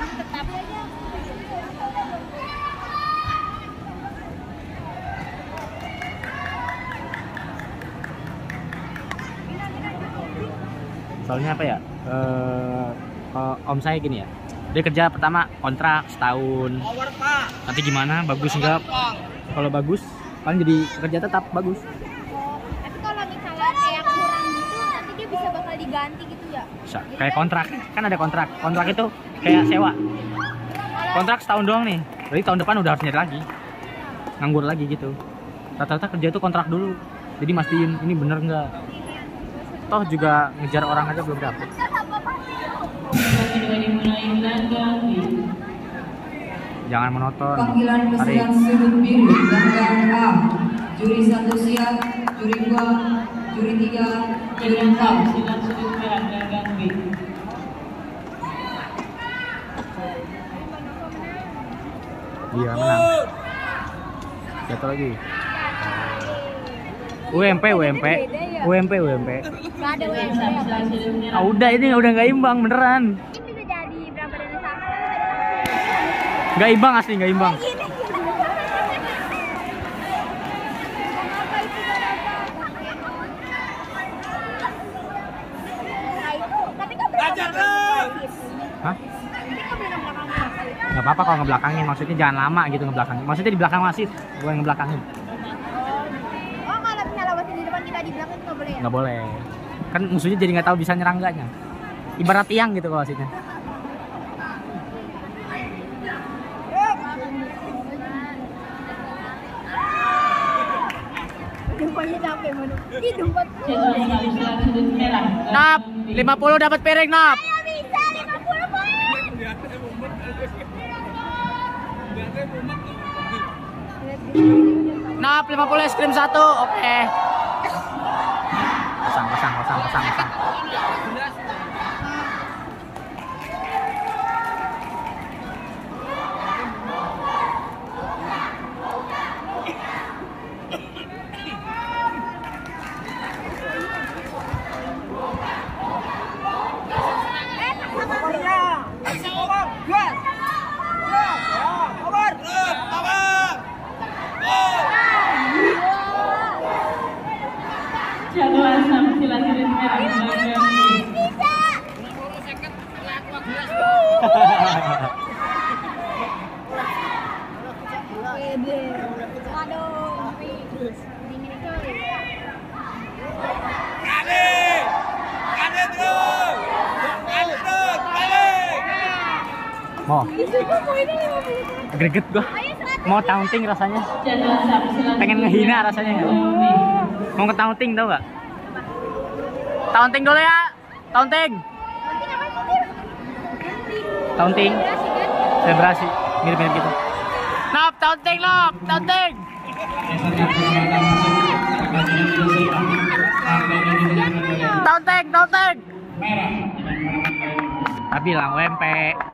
tetap. Soalnya apa ya? Om saya gini ya. Dia kerja pertama kontrak setahun. Nanti gimana? Bagus enggak? Kalau bagus, kan jadi kerja tetap bagus. Tapi kalau misalnya kayak kurang gitu, nanti dia bisa bakal diganti gitu ya? Bisa. Kayak kontrak, kan ada kontrak. Kontrak itu kayak sewa. Kontrak setahun doang nih. Jadi tahun depan udah harus nyari lagi. Nganggur lagi gitu. Rata-rata kerja itu kontrak dulu. Jadi mastiin ini bener nggak. Toh juga ngejar orang aja belum dapet. Jangan monoton. Panggilan pesanan sudut biru ganggang A. Juri 1 siap, juri 2, juri 3, juri 4. Silang sudut merah ganggang B. Iya menang. Satu lagi. UMP. Gak ada WMP. Ah udah ini udah nggak imbang beneran. Ini bisa jadi berapa dari sama. Nggak imbang asli nggak imbang. Hah? Nggak apa-apa kalau ngebelakangin, maksudnya jangan lama gitu ngebelakangin. Maksudnya di belakang wasit, bukan ngebelakangin. Oh, kalau misalnya wasit di depan kita di belakang nggak boleh ya? Nggak boleh. Kan musuhnya jadi nggak tahu bisa nyerang nggaknya. Ibarat tiang gitu kalau wasitnya. Dumpanya capek mana? Ih, dumpat. Silang sudut merah. Nap, 50 dapat piring, Nap. Ayo bisa 50 poin. Nap, 50 es krim 1. Oke. Pasang. Jago Asam silang sudut merah ganggang B. Pede. Aduh, dingin coy. Mau Itu kok poinnya 50. greget gua. Ayo 100. Mau taunting rasanya. Jago Asam silang Pengen sudut ngehina merah rasanya. ganggang B. Mau ke taunting tau nggak? Taunting dulu ya. Taunting. Nanti apa sih? Taunting. Berasi kan? Selebrasi. Mirip-mirip gitu. Nop, taunting, Nop. Taunting. Taunting. Tapi lah UMP.